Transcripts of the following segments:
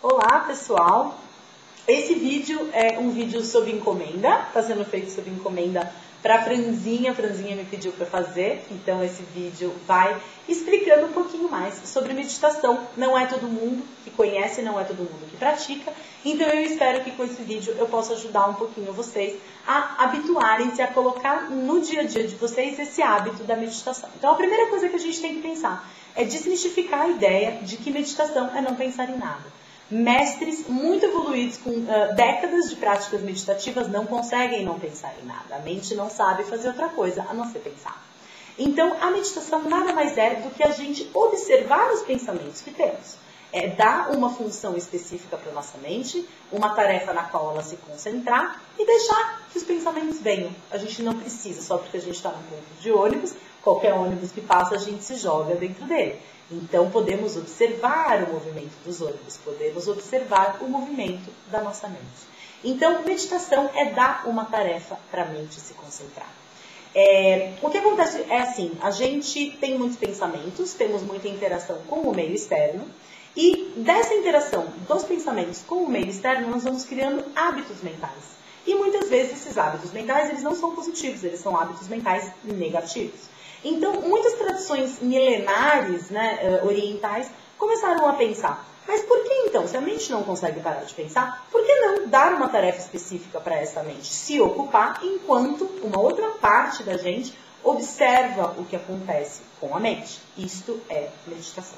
Olá, pessoal! Esse vídeo é um vídeo sob encomenda, está sendo feito sob encomenda para a Franzinha. A Franzinha me pediu para fazer, então esse vídeo vai explicando um pouquinho mais sobre meditação. Não é todo mundo que conhece, não é todo mundo que pratica, então eu espero que com esse vídeo eu possa ajudar um pouquinho vocês a habituarem-se, a colocar no dia a dia de vocês esse hábito da meditação. Então a primeira coisa que a gente tem que pensar é desmistificar a ideia de que meditação é não pensar em nada. Mestres muito evoluídos com décadas de práticas meditativas não conseguem não pensar em nada. A mente não sabe fazer outra coisa a não ser pensar. Então, a meditação nada mais é do que a gente observar os pensamentos que temos. É dar uma função específica para a nossa mente, uma tarefa na qual ela se concentrar e deixar que os pensamentos venham. A gente não precisa, só porque a gente está num ponto de ônibus, qualquer ônibus que passa a gente se joga dentro dele. Então, podemos observar o movimento dos ônibus, podemos observar o movimento da nossa mente. Então, meditação é dar uma tarefa para a mente se concentrar. O que acontece é assim, a gente tem muitos pensamentos, temos muita interação com o meio externo, e dessa interação dos pensamentos com o meio externo, nós vamos criando hábitos mentais. E muitas vezes esses hábitos mentais, eles não são positivos, eles são hábitos mentais negativos. Então, muitas tradições milenares, orientais, começaram a pensar, mas por que então, se a mente não consegue parar de pensar, por que não dar uma tarefa específica para essa mente se ocupar, enquanto uma outra parte da gente observa o que acontece com a mente? Isto é meditação.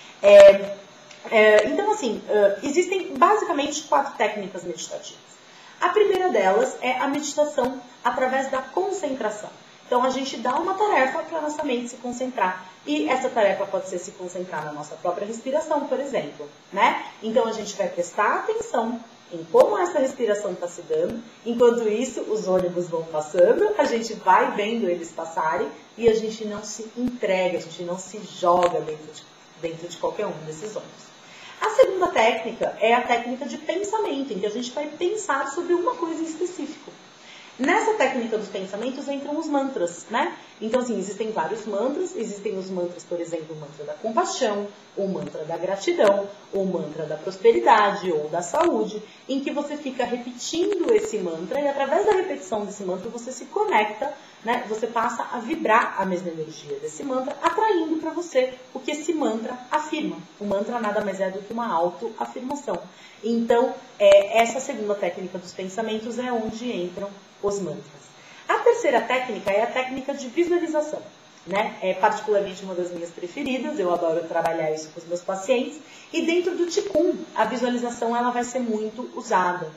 Então, assim, existem basicamente 4 técnicas meditativas. A primeira delas é a meditação através da concentração. Então, a gente dá uma tarefa para a nossa mente se concentrar. E essa tarefa pode ser se concentrar na nossa própria respiração, por exemplo, né? Então, a gente vai prestar atenção em como essa respiração está se dando. Enquanto isso, os ônibus vão passando, a gente vai vendo eles passarem e a gente não se entrega, a gente não se joga dentro de qualquer um desses ônibus. A segunda técnica é a técnica de pensamento, em que a gente vai pensar sobre uma coisa em específico. Nessa técnica dos pensamentos entram os mantras, né? Então, assim, existem vários mantras. Existem os mantras, por exemplo, o mantra da compaixão, o mantra da gratidão, o mantra da prosperidade ou da saúde, em que você fica repetindo esse mantra e através da repetição desse mantra você se conecta, né? Você passa a vibrar a mesma energia desse mantra, atraindo para você o que esse mantra afirma. O mantra nada mais é do que uma autoafirmação. Então, essa segunda técnica dos pensamentos é onde entram os mantras. A terceira técnica é a técnica de visualização, né? É particularmente uma das minhas preferidas, eu adoro trabalhar isso com os meus pacientes. E dentro do Qigong, a visualização ela vai ser muito usada.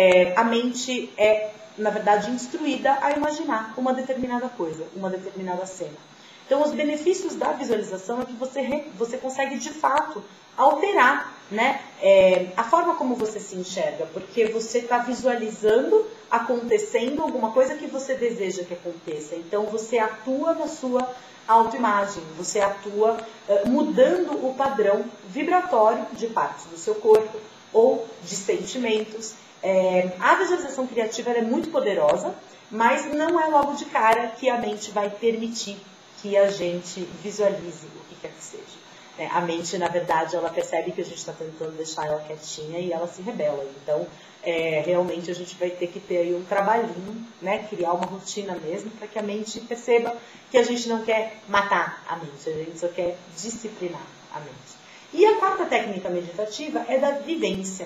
A mente é, na verdade, instruída a imaginar uma determinada coisa, uma determinada cena. Então, os benefícios da visualização é que você consegue, de fato, alterar, né, a forma como você se enxerga, porque você está visualizando acontecendo alguma coisa que você deseja que aconteça. Então, você atua na sua autoimagem, você atua mudando o padrão vibratório de partes do seu corpo ou de sentimentos. A visualização criativa ela é muito poderosa, mas não é logo de cara que a mente vai permitir que a gente visualize o que quer que seja. A mente, na verdade, ela percebe que a gente está tentando deixar ela quietinha e ela se rebela. Então, realmente a gente vai ter que ter aí um trabalhinho, né? Criar uma rotina mesmo, para que a mente perceba que a gente não quer matar a mente, a gente só quer disciplinar a mente. E a quarta técnica meditativa é da vivência.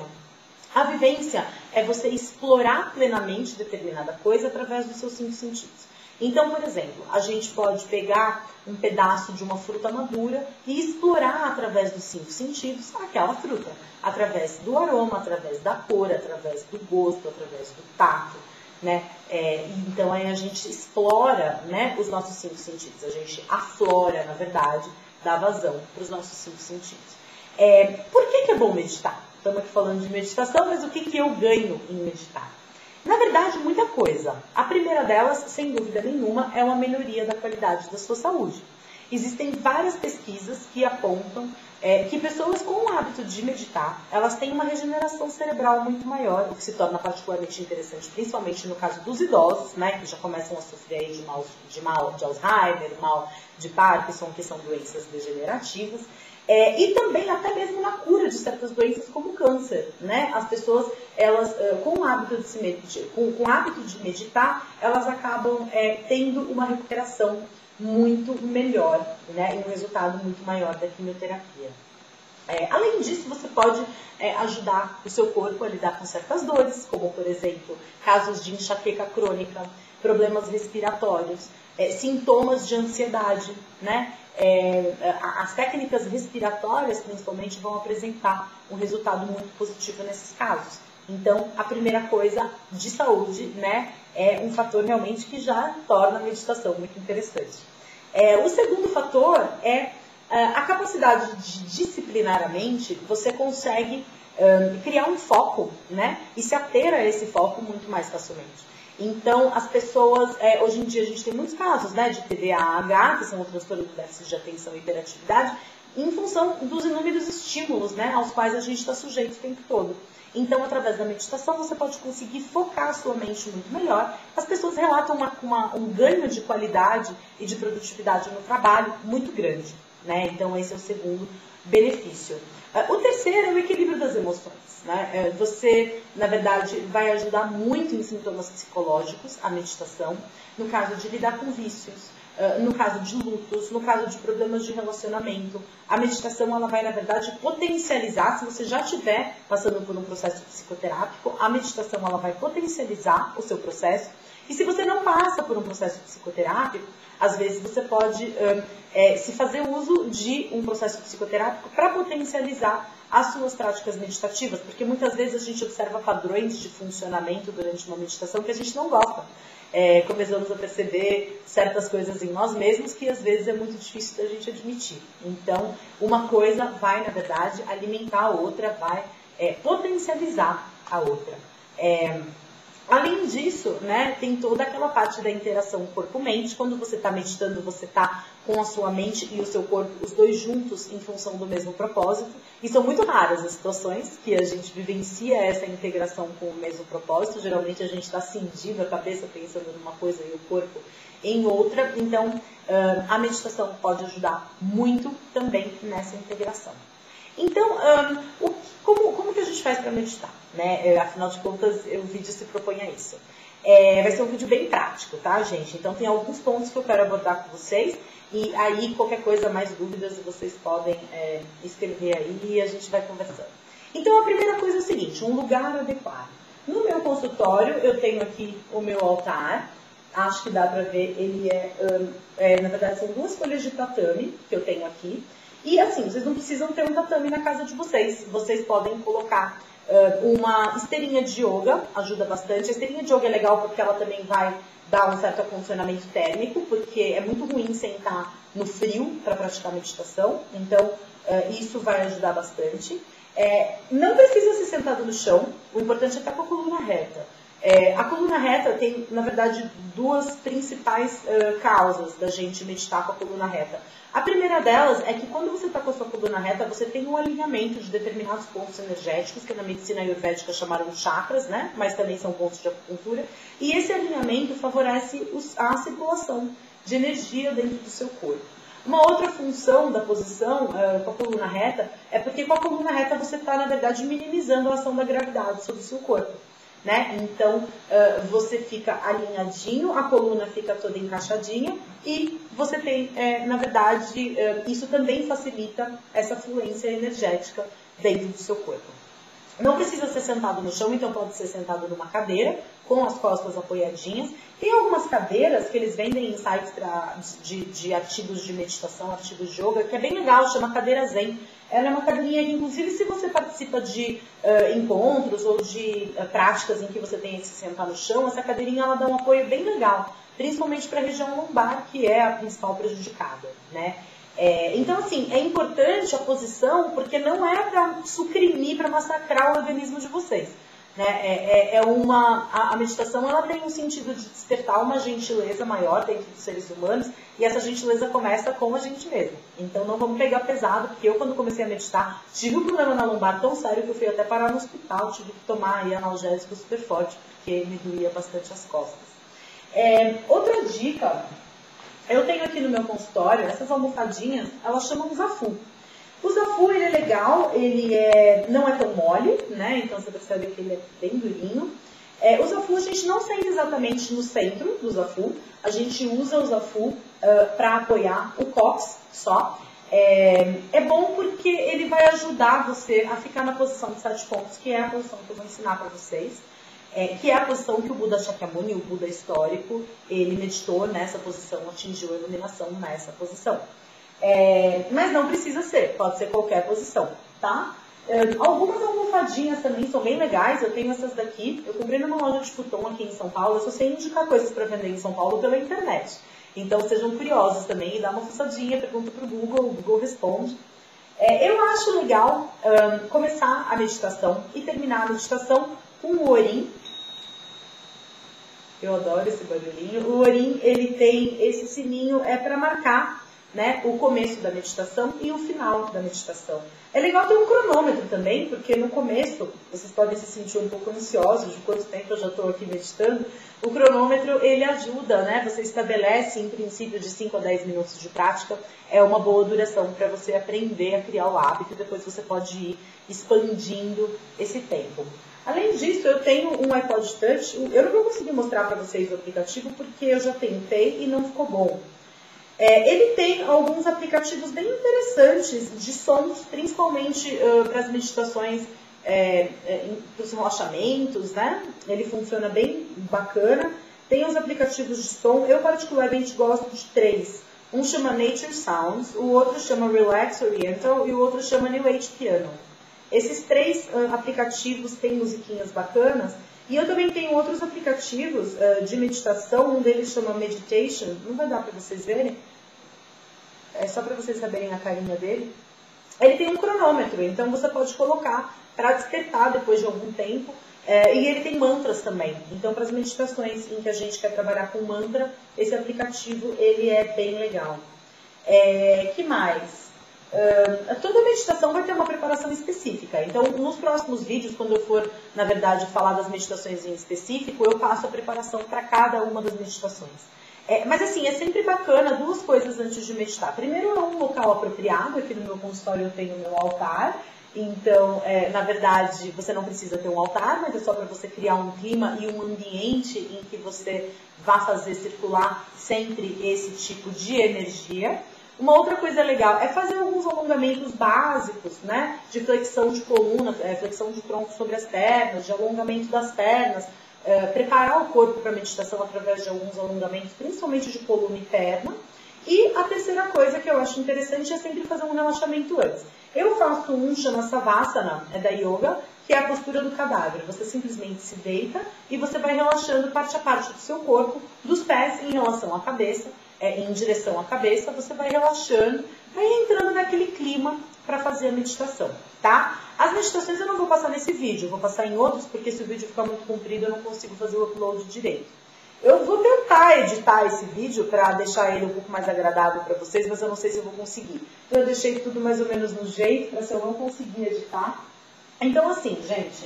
A vivência é você explorar plenamente determinada coisa através dos seus 5 sentidos. Então, por exemplo, a gente pode pegar um pedaço de uma fruta madura e explorar através dos 5 sentidos aquela fruta. Através do aroma, através da cor, através do gosto, através do tato, né? Então, aí a gente explora, né, os nossos 5 sentidos. A gente aflora, na verdade, dá vazão para os nossos 5 sentidos. Por que é bom meditar? Estamos aqui falando de meditação, mas o que eu ganho em meditar? Na verdade, muita coisa. A primeira delas, sem dúvida nenhuma, é uma melhoria da qualidade da sua saúde. Existem várias pesquisas que apontam que pessoas com o hábito de meditar, elas têm uma regeneração cerebral muito maior, o que se torna particularmente interessante, principalmente no caso dos idosos, né, que já começam a sofrer aí de mal de Alzheimer, mal de Parkinson, que são doenças degenerativas. E também até mesmo na cura de certas doenças como o câncer, né? As pessoas, elas, com o hábito de meditar, elas acabam tendo uma recuperação muito melhor, né? E um resultado muito maior da quimioterapia. Além disso, você pode ajudar o seu corpo a lidar com certas dores, como, por exemplo, casos de enxaqueca crônica, problemas respiratórios, sintomas de ansiedade, né? As técnicas respiratórias, principalmente, vão apresentar um resultado muito positivo nesses casos. Então, a primeira coisa de saúde, né, é um fator realmente que já torna a meditação muito interessante. O segundo fator é a capacidade de disciplinaramente você consegue criar um foco, né, e se ater a esse foco muito mais facilmente. Então, as pessoas, hoje em dia a gente tem muitos casos, né, de TDAH, que são o transtorno do déficit de atenção e hiperatividade, em função dos inúmeros estímulos, né, aos quais a gente está sujeito o tempo todo. Então, através da meditação, você pode conseguir focar a sua mente muito melhor. As pessoas relatam um ganho de qualidade e de produtividade no trabalho muito grande, né? Então, esse é o segundo benefício. O terceiro é o equilíbrio das emoções, né? Você, na verdade, vai ajudar muito em sintomas psicológicos, a meditação, no caso de lidar com vícios, no caso de lutos, no caso de problemas de relacionamento. A meditação, ela vai, na verdade, potencializar, se você já estiver passando por um processo psicoterápico, a meditação, ela vai potencializar o seu processo. E se você não passa por um processo psicoterápico, às vezes você pode se fazer uso de um processo psicoterápico para potencializar as suas práticas meditativas, porque muitas vezes a gente observa padrões de funcionamento durante uma meditação que a gente não gosta. Começamos a perceber certas coisas em nós mesmos que às vezes é muito difícil da gente admitir. Então, uma coisa vai, na verdade, alimentar a outra, vai potencializar a outra. Além disso, né, tem toda aquela parte da interação corpo-mente. Quando você está meditando, você está com a sua mente e o seu corpo, os dois juntos, em função do mesmo propósito. E são muito raras as situações que a gente vivencia essa integração com o mesmo propósito. Geralmente a gente está cindindo a cabeça pensando numa coisa e o corpo em outra. Então, a meditação pode ajudar muito também nessa integração. Então, como que a gente faz para meditar? Né? Afinal de contas, o vídeo se propõe a isso. Vai ser um vídeo bem prático, tá, gente? Então, tem alguns pontos que eu quero abordar com vocês. E aí, qualquer coisa, mais dúvidas, vocês podem escrever aí e a gente vai conversando. Então, a primeira coisa é o seguinte, um lugar adequado. No meu consultório, eu tenho aqui o meu altar. Acho que dá para ver, ele na verdade, são 2 folhas de tatame que eu tenho aqui. E assim, vocês não precisam ter um tatame na casa de vocês. Vocês podem colocar uma esteirinha de yoga, ajuda bastante. A esteirinha de yoga é legal porque ela também vai dar um certo acondicionamento térmico, porque é muito ruim sentar no frio para praticar meditação. Então, isso vai ajudar bastante. Não precisa ser sentado no chão, o importante é estar com a coluna reta. A coluna reta tem, na verdade, 2 principais causas da gente meditar com a coluna reta. A primeira delas é que quando você está com a sua coluna reta, você tem um alinhamento de determinados pontos energéticos, que na medicina ayurvédica chamaram de chakras, né? Mas também são pontos de acupuntura. E esse alinhamento favorece a circulação de energia dentro do seu corpo. Uma outra função da posição com a coluna reta é porque com a coluna reta você está, na verdade, minimizando a ação da gravidade sobre o seu corpo. Né? Então, você fica alinhadinho, a coluna fica toda encaixadinha e você tem, na verdade, isso também facilita essa fluência energética dentro do seu corpo. Não precisa ser sentado no chão, então pode ser sentado numa cadeira, com as costas apoiadinhas. Tem algumas cadeiras que eles vendem em sites de artigos de meditação, artigos de yoga, que é bem legal, chama cadeira Zen. Ela é uma cadeirinha que, inclusive, se você participa de encontros ou de práticas em que você tem que se sentar no chão, essa cadeirinha ela dá um apoio bem legal, principalmente para a região lombar, que é a principal prejudicada, né? Então, assim, é importante a posição, porque não é para suprimir, para massacrar o organismo de vocês. Né? A meditação ela tem um sentido de despertar uma gentileza maior dentro dos seres humanos, e essa gentileza começa com a gente mesmo. Então não vamos pegar pesado, porque eu quando comecei a meditar tive um problema na lombar tão sério que eu fui até parar no hospital, tive que tomar aí analgésico super forte, porque me doía bastante as costas. Outra dica, eu tenho aqui no meu consultório, essas almofadinhas, elas chamam Zafu. O zafu, ele é legal, não é tão mole, né? Então você percebe que ele é bem durinho. O zafu a gente não senta exatamente no centro do zafu, a gente usa o zafu para apoiar o cóccix só. É bom porque ele vai ajudar você a ficar na posição de 7 pontos, que é a posição que eu vou ensinar para vocês. Que é a posição que o Buda Shakyamuni, o Buda histórico, ele meditou nessa posição, atingiu a iluminação nessa posição. Mas não precisa ser, pode ser qualquer posição, tá? Algumas almofadinhas também são bem legais, eu tenho essas daqui, eu comprei numa loja de futon aqui em São Paulo, eu só sei indicar coisas para vender em São Paulo pela internet. Então sejam curiosos também, dá uma fuçadinha, pergunta pro Google, o Google responde. Eu acho legal começar a meditação e terminar a meditação com o Orin. Eu adoro esse barulhinho. O Orin, ele tem esse sininho, para marcar, né, o começo da meditação e o final da meditação. É legal ter um cronômetro também, porque no começo, vocês podem se sentir um pouco ansiosos de quanto tempo eu já estou aqui meditando. O cronômetro, ele ajuda, né? Você estabelece, em princípio, de 5 a 10 minutos de prática. É uma boa duração para você aprender a criar o hábito e depois você pode ir expandindo esse tempo. Além disso, eu tenho um iPod Touch. Eu não vou conseguir mostrar para vocês o aplicativo porque eu já tentei e não ficou bom. Ele tem alguns aplicativos bem interessantes de sons, principalmente para as meditações, para os relaxamentos, né? Ele funciona bem bacana. Tem os aplicativos de som, eu particularmente gosto de 3. Um chama Nature Sounds, o outro chama Relax Oriental e o outro chama New Age Piano. Esses 3 aplicativos têm musiquinhas bacanas. E eu também tenho outros aplicativos de meditação, um deles chama Meditation, não vai dar para vocês verem, é só para vocês saberem a carinha dele. Ele tem um cronômetro, então você pode colocar para despertar depois de algum tempo, e ele tem mantras também, então para as meditações em que a gente quer trabalhar com mantra, esse aplicativo ele é bem legal. Que mais? Toda meditação vai ter uma preparação específica. Então, nos próximos vídeos, quando eu for, na verdade, falar das meditações em específico, eu passo a preparação para cada uma das meditações. Mas assim, é sempre bacana 2 coisas antes de meditar. Primeiro, é um local apropriado. Aqui no meu consultório eu tenho o meu altar. Então, na verdade, você não precisa ter um altar, mas é só para você criar um clima e um ambiente em que você vá fazer circular sempre esse tipo de energia. Uma outra coisa legal é fazer alguns alongamentos básicos, né? De flexão de coluna, flexão de tronco sobre as pernas, de alongamento das pernas, preparar o corpo para a meditação através de alguns alongamentos, principalmente de coluna e perna. E a terceira coisa que eu acho interessante é sempre fazer um relaxamento antes. Eu faço chama Savasana, da yoga, que é a postura do cadáver. Você simplesmente se deita e você vai relaxando parte a parte do seu corpo, dos pés em relação à cabeça, em direção à cabeça, você vai relaxando, vai entrando naquele clima para fazer a meditação, tá? As meditações eu não vou passar nesse vídeo, eu vou passar em outros, porque se o vídeo ficar muito comprido eu não consigo fazer o upload direito. Eu vou tentar editar esse vídeo para deixar ele um pouco mais agradável para vocês, mas eu não sei se eu vou conseguir. Então eu deixei tudo mais ou menos no jeito, para se eu não conseguir editar. Então assim, gente,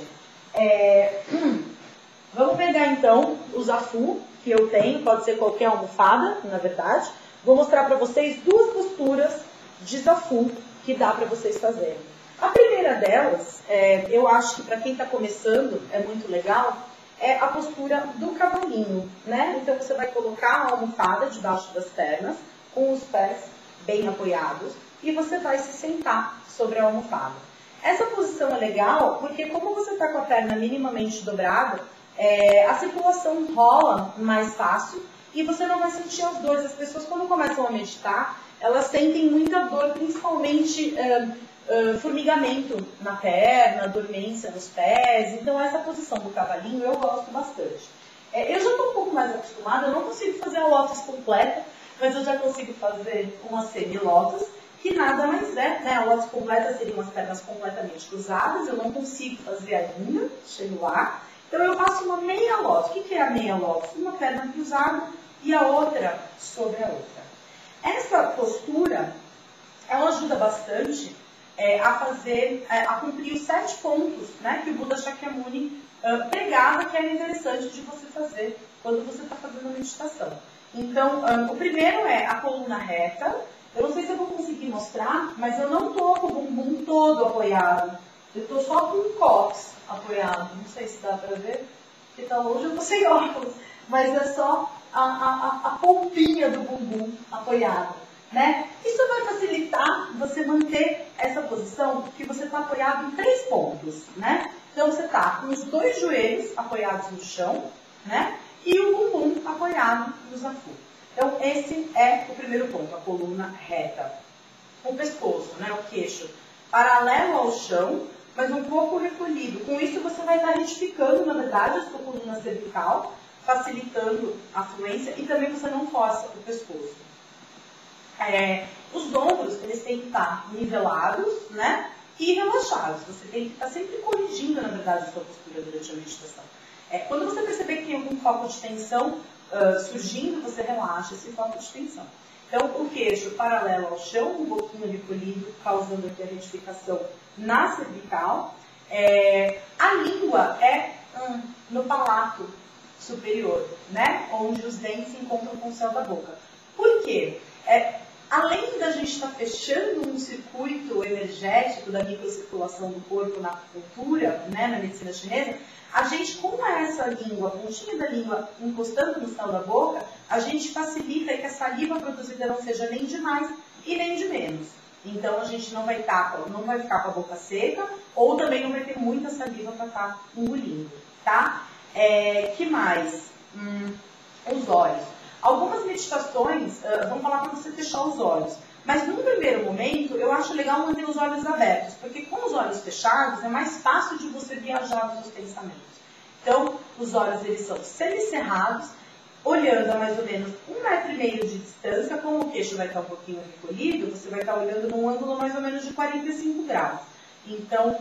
vamos pegar então o zafu que eu tenho, pode ser qualquer almofada, na verdade. Vou mostrar para vocês 2 posturas de zafu que dá para vocês fazerem. A primeira delas, eu acho que para quem está começando é muito legal, é a postura do cavalinho, né? Então você vai colocar a almofada debaixo das pernas, com os pés bem apoiados, e você vai se sentar sobre a almofada. Essa posição é legal porque como você está com a perna minimamente dobrada, a circulação rola mais fácil e você não vai sentir as dores. As pessoas quando começam a meditar, elas sentem muita dor, principalmente formigamento na perna, dormência nos pés. Então essa posição do cavalinho eu gosto bastante. Eu já estou um pouco mais acostumada, eu não consigo fazer a lótus completa, mas eu já consigo fazer uma semi-lótus, que nada mais é, né? A lótus completa seriam as pernas completamente cruzadas, eu não consigo fazer ainda, chego lá. Então eu faço uma meia lótus. O que é a meia lótus? Uma perna cruzada e a outra sobre a outra. Essa postura, ela ajuda bastante a cumprir os 7 pontos, né, que o Buda Shakyamuni pregava que era interessante de você fazer quando você está fazendo a meditação. Então, o primeiro é a coluna reta, Eu não sei se eu vou conseguir mostrar, mas eu não estou com o bumbum todo apoiado. Eu estou só com o cóccix apoiado. Não sei se dá para ver, porque está longe, eu estou sem óculos. Mas é só a polpinha do bumbum apoiado, né? Isso vai facilitar você manter essa posição, porque você está apoiado em 3 pontos, né? Então você está com os 2 joelhos apoiados no chão, né? E o bumbum apoiado no zafu. Então esse é o primeiro ponto, a coluna reta. O pescoço, né? O queixo paralelo ao chão, mas um pouco recolhido. Com isso você vai estar retificando, na verdade, a sua coluna cervical, facilitando a fluência, e também você não força o pescoço. Os ombros, eles têm que estar nivelados, né, e relaxados. Você tem que estar sempre corrigindo, na verdade, a sua postura durante a meditação. Quando você perceber que tem algum foco de tensão surgindo, você relaxa esse foco de tensão. Então, o queixo paralelo ao chão, um pouquinho recolhido, causando aqui a retificação na cervical. A língua é no palato superior, né? Onde os dentes se encontram com o céu da boca. Por quê? Além da gente estar fechando um circuito energético da microcirculação do corpo na acupuntura, né, na medicina chinesa, a gente, com essa língua, a pontinha da língua encostando no céu da boca, a gente facilita que a saliva produzida não seja nem de mais e nem de menos. Então a gente não vai ficar com a boca seca, ou também não vai ter muita saliva para estar engolindo, tá? Que mais? Os olhos. Algumas meditações vão falar para você fechar os olhos. Mas num primeiro momento, eu acho legal manter os olhos abertos. Porque com os olhos fechados, é mais fácil de você viajar nos seus pensamentos. Então, os olhos eles são semicerrados, olhando a mais ou menos 1,5 metro de distância. Como o queixo vai estar um pouquinho recolhido, você vai estar olhando num ângulo mais ou menos de 45 graus. Então,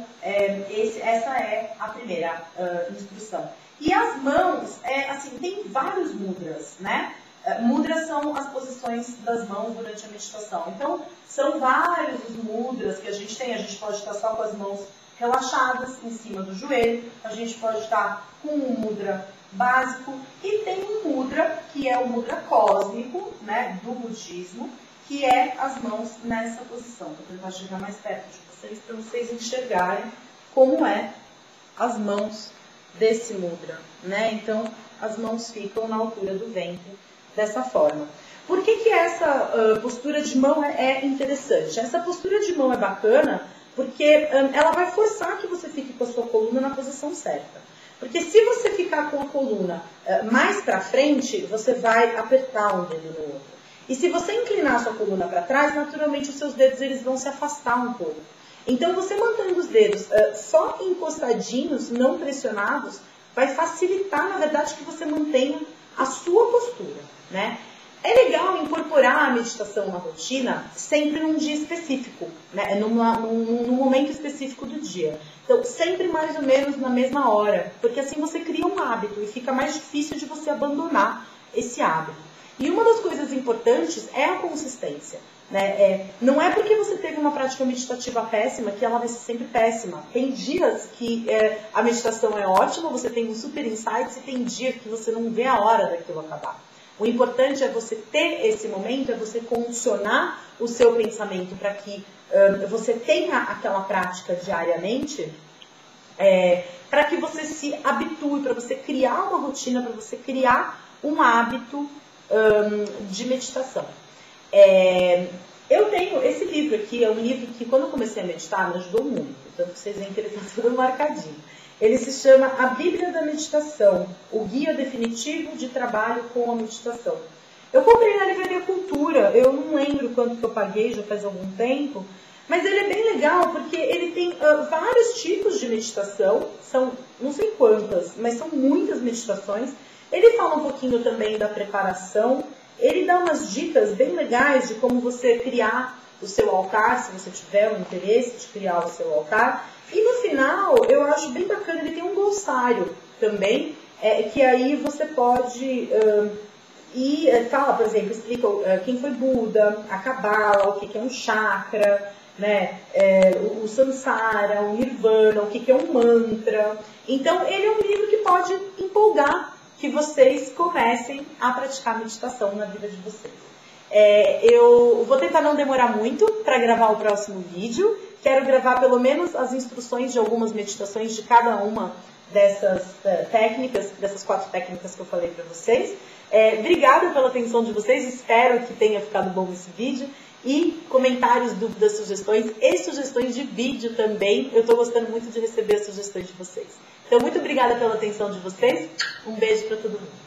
essa é a primeira instrução. E as mãos, tem vários mudras, né? Mudras são as posições das mãos durante a meditação. Então, são vários os mudras que a gente tem. A gente pode estar só com as mãos relaxadas em cima do joelho. A gente pode estar com um mudra básico. E tem um mudra, que é o mudra cósmico, né, do budismo, que é as mãos nessa posição. Vou tentar chegar mais perto de vocês, para vocês enxergarem como é as mãos desse mudra, né? Então, as mãos ficam na altura do ventre, dessa forma. Por que essa postura de mão é interessante? Essa postura de mão é bacana porque ela vai forçar que você fique com a sua coluna na posição certa. Porque se você ficar com a coluna mais para frente, você vai apertar um dedo no outro. E se você inclinar a sua coluna para trás, naturalmente os seus dedos eles vão se afastar um pouco. Então, você mantendo os dedos só encostadinhos, não pressionados, vai facilitar, na verdade, que você mantenha a sua postura, né? É legal incorporar a meditação na rotina sempre num dia específico, né? Num momento específico do dia. Então, sempre mais ou menos na mesma hora, porque assim você cria um hábito e fica mais difícil de você abandonar esse hábito. E uma das coisas importantes é a consistência. Né? Não é porque você teve uma prática meditativa péssima que ela vai ser sempre péssima. Tem dias que a meditação é ótima, você tem um super insight, e tem dia que você não vê a hora daquilo acabar. O importante é você ter esse momento, é você condicionar o seu pensamento para que você tenha aquela prática diariamente, para que você se habitue, para você criar uma rotina, para você criar um hábito de meditação. Eu tenho esse livro aqui, é um livro que quando eu comecei a meditar me ajudou muito, tanto que vocês veem que ele está todo marcadinho. Ele se chama A Bíblia da Meditação, o Guia Definitivo de Trabalho com a Meditação. Eu comprei na Livraria Cultura, eu não lembro quanto que eu paguei, já faz algum tempo, mas ele é bem legal porque ele tem vários tipos de meditação, são não sei quantas, mas são muitas meditações. Ele fala um pouquinho também da preparação, ele dá umas dicas bem legais de como você criar o seu altar, se você tiver o interesse de criar o seu altar. E no final, eu acho bem bacana, ele tem um glossário também, que aí você pode fala, por exemplo, explica quem foi Buda, a Kabbalah, o que é um chakra, né? O Samsara, o Nirvana, o que é um mantra. Então, ele é um livro que pode empolgar que vocês comecem a praticar meditação na vida de vocês. Eu vou tentar não demorar muito para gravar o próximo vídeo. Quero gravar pelo menos as instruções de algumas meditações de cada uma dessas técnicas, dessas 4 técnicas que eu falei para vocês. Obrigada pela atenção de vocês, espero que tenha ficado bom esse vídeo. E comentários, dúvidas, sugestões e sugestões de vídeo também. Eu estou gostando muito de receber as sugestões de vocês. Então, muito obrigada pela atenção de vocês. Um beijo para todo mundo.